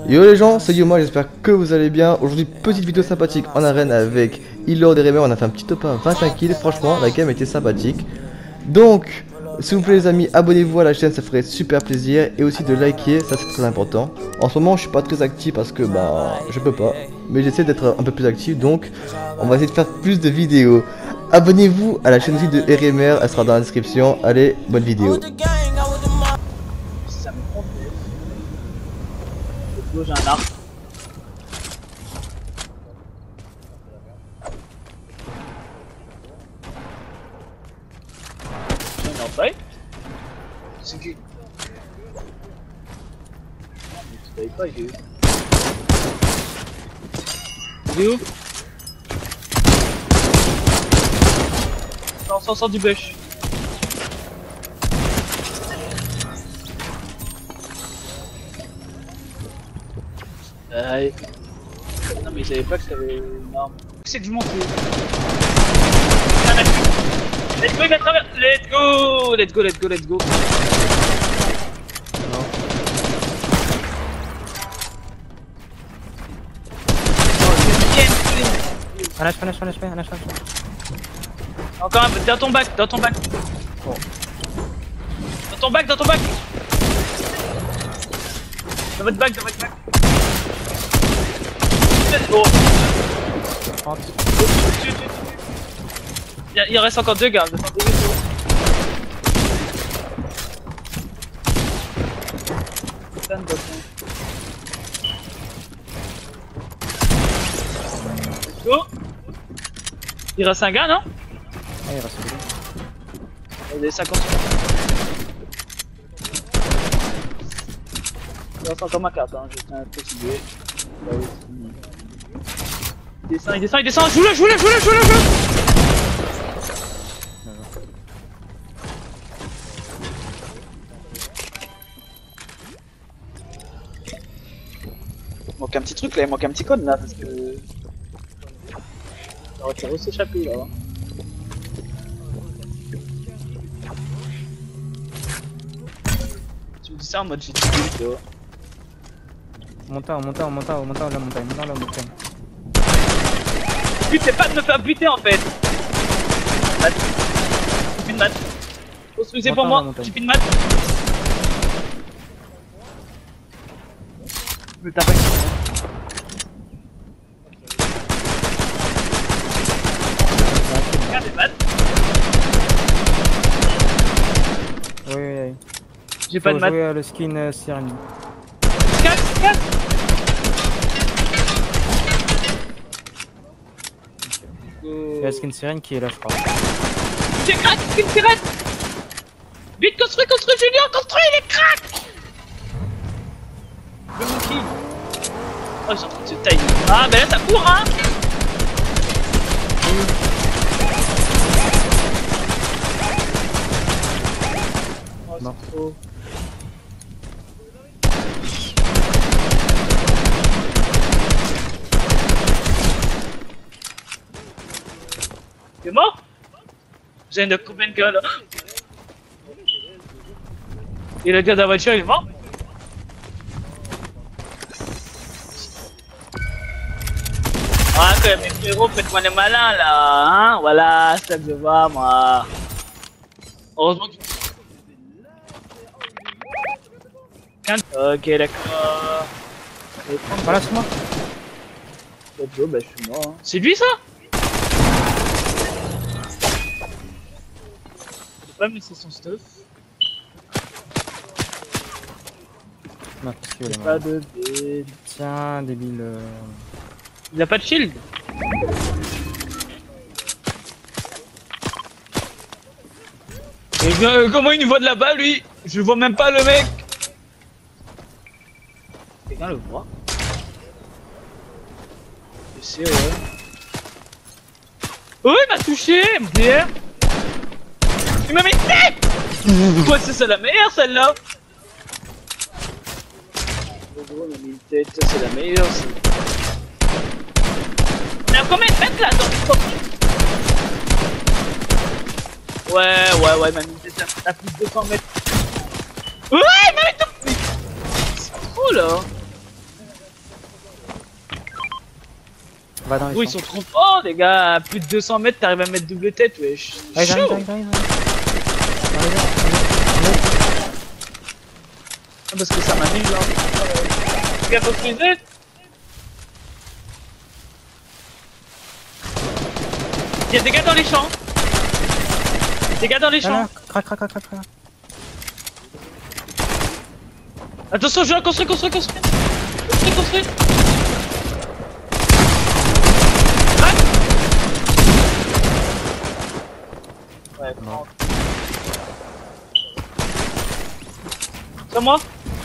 Yo les gens, c'est Yoma, j'espère que vous allez bien. Aujourd'hui, petite vidéo sympathique en arène avec Ilord et Remer. On a fait un petit top 1 25 kills, franchement la game était sympathique. Donc, s'il vous plaît les amis, abonnez-vous à la chaîne, ça ferait super plaisir. Et aussi de liker, ça c'est très important. En ce moment je suis pas très actif parce que bah je peux pas. Mais j'essaie d'être un peu plus actif, donc on va essayer de faire plus de vidéos. Abonnez-vous à la chaîne aussi de RMR, elle sera dans la description. Allez, bonne vidéo. J'ai un arc. J'ai un fight. C'est qui? Tu savais pas, j'ai eu. Il est où? Non, sort du bush. Non mais il savait pas que ça avait une arme. C'est que je monte. Let's go, il va travers. Let's go. Non. Un lâche. Encore un peu, dans ton bac. Bon. Dans ton bac. Dans votre bac. Let's go. Il reste encore deux gars. Go. Il reste un gars, non? Ah, il reste deux. Il est 50. Il reste encore ma carte, hein. Je tiens à préciser. Il descend, joue-le. Il manque un petit truc là, il manque un petit code là parce que... On va s'échapper là. Tu me dis ça en mode GTV, tu vois. Monte la montagne. Le but c'est pas de me faire buter en fait. J'ai une mat. Construisez pour moi, j'ai une mat. Je me tape. Regarde les maths. Oui. J'ai pas de mat. Jouer le skin Sirène. Casse. Il y a la skin Sirène qui est là, je crois. J'ai crack, skin sirène. Vite, construis, Julien, construis, il est crack. Le monkey. Oh, ils sont en train de se tailler. Ah, ben là, ça court, hein. Oh, non. c'est trop. Il est mort? J'ai une combien de gars là? Et le gars de la voiture il est mort? Ah quand même mes frérots, faites-moi les malins là, hein? Voilà, c'est ça que je vois moi. Heureusement que... Ok d'accord. Voilà, c'est moi. Let's go, bah je suis mort. Hein. C'est lui ça? Pas mais c'est son stuff. Non, qu'est-ce qu'il Il veut, pas de build. Tiens, débile. Il a pas de shield. Et comment il nous voit de là-bas lui? Je vois même pas le mec. Quelqu'un le voit? Je sais ouais. Oh il m'a touché MDR. Il m'a mis une tête. Ouais c'est ça la meilleure celle-là. Il m'a mis une tête, c'est la meilleure. Il y a combien de mètres là dans le coffre? Ouais, il m'a mis une tête à plus de 200 mètres. Ouais, il m'a mis tout. C'est trop là. Va dans les Oh, ils champs. sont trop forts, les gars. À plus de 200 mètres, t'arrives à mettre double tête, wesh. Allez, Chaud. j'arrive. Ah, parce que ça m'amuse, hein. Les gars, faut freezer. Y'a des gars dans les champs. Des gars dans les champs. Crac. Attention, je vais construire. Construis. Ouais, non. C'est moi.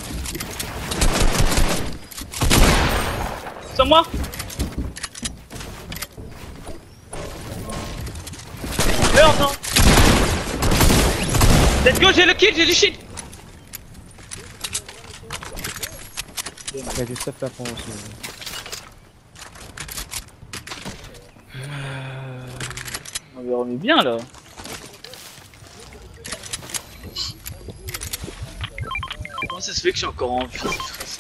Meurs, non. Let's go, j'ai le kill, j'ai du shit. Il y a du stuff là pour aussi. On lui remet bien là. Comment ça se fait que je suis encore en vie?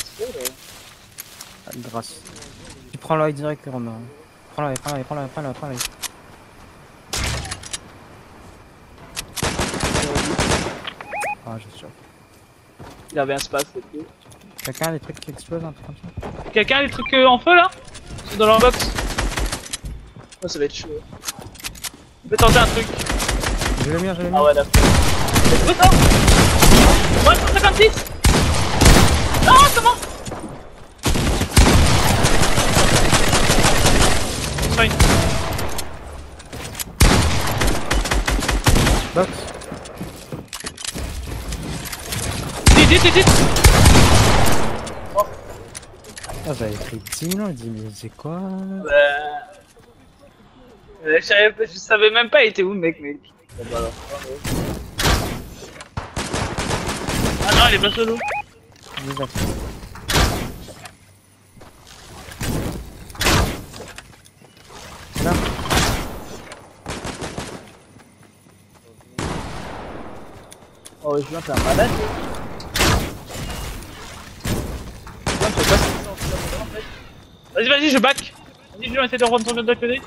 Grâce. Tu prends l'œil direct, Romain. Prends l'œil. Ah, je suis sûr. Il avait un space, c'est tout. Quelqu'un a des trucs qui explosent, un truc comme ça? Quelqu'un a des trucs en feu là? C'est dans leur box. Oh, ça va être chaud. Je vais tenter un truc. J'ai le mien. Ah ouais, d'accord. C'est quoi ça? Ouais, 156. Non, c'est moi. Fine. Box. Dit. Ah, j'avais pris 10 000, 10 000, c'est quoi? Je savais même pas, il était où le mec. Ah non, il est pas solo. Là. Oh, je viens faire un malade. Vas-y, je back. Vas-y, je vais essayer de rendre ton de côté.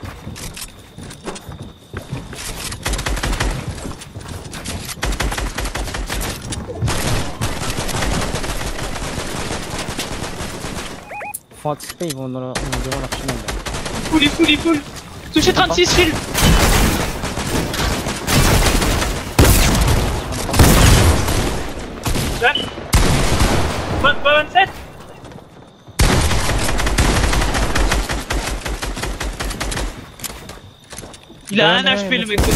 Faut anticiper, ils vont devant leur chemin là. Full. Touché 36 shield. Ouais. 27. Il a un HP le mec.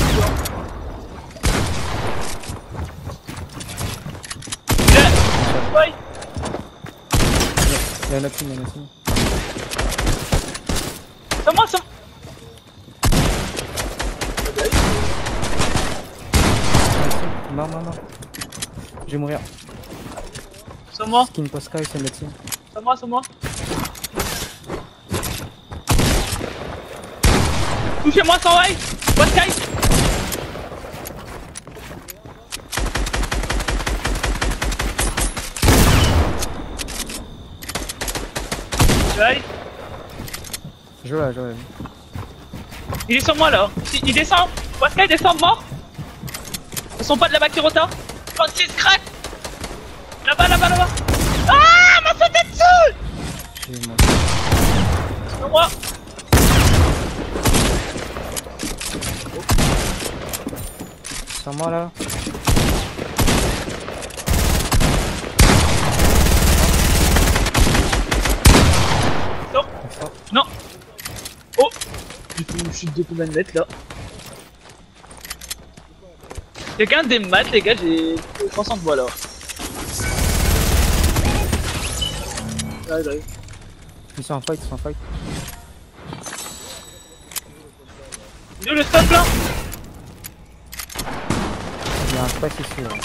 Ouais. Il y en a plus. C'est moi. Non. Je vais mourir. C'est moi. Skin Posca, c'est médecine. C'est moi. Touchez-moi sans way. What guy? Ouais. Je vois. Il est sur moi là. Il descend. Waskai descend mort. Ils sont pas de la Bakirota. 36 crack. Là-bas. Ah, m'a sauté dessus. J'ai mon... C'est moi. C'est moi là. Non. Oh. Du coup, je suis de combien de mètres là? Quelqu'un des maths, les gars, j'ai 300 voix là. J'arrive. Ils sont en fight. Il est où le stop là? Il y a un space ici là.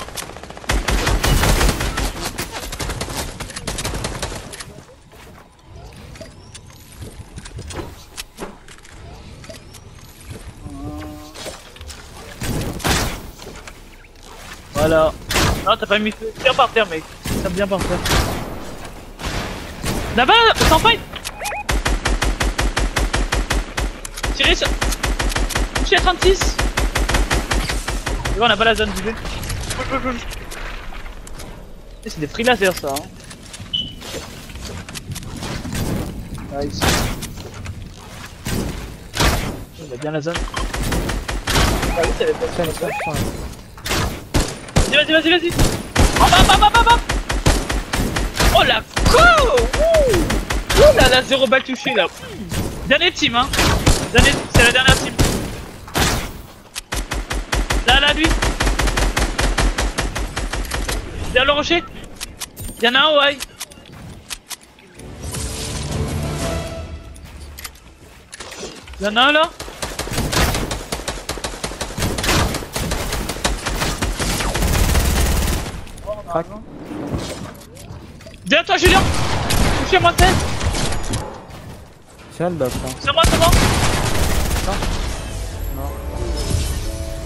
Voilà. Non, t'as pas mis feu. Tiens par terre, mec. Tiens bien par terre. Là-bas, sans fight. Tirez sur... Je suis à 36. Et on a pas la zone du B. C'est des free laser ça hein. Nice. Il a bien la zone. Ah oui, t'avais pas fait ça. Vas-y. Hop. Oh la co. Ouh là là, 0 balle touché là. Dernier team hein. C'est la dernière team. Là, lui. Derrière le rocher. Y'en a un au high. Y'en a un là. Crac. Derrière toi Julien. Touché à moins 16. C'est un buff là. C'est moi. Non.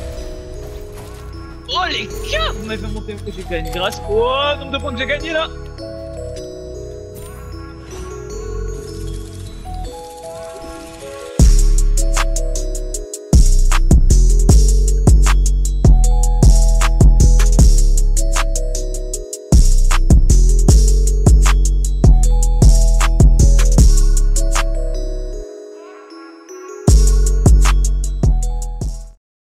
Oh les gars, vous m'avez fait monter que j'ai gagné grâce au nombre de points que j'ai gagné là.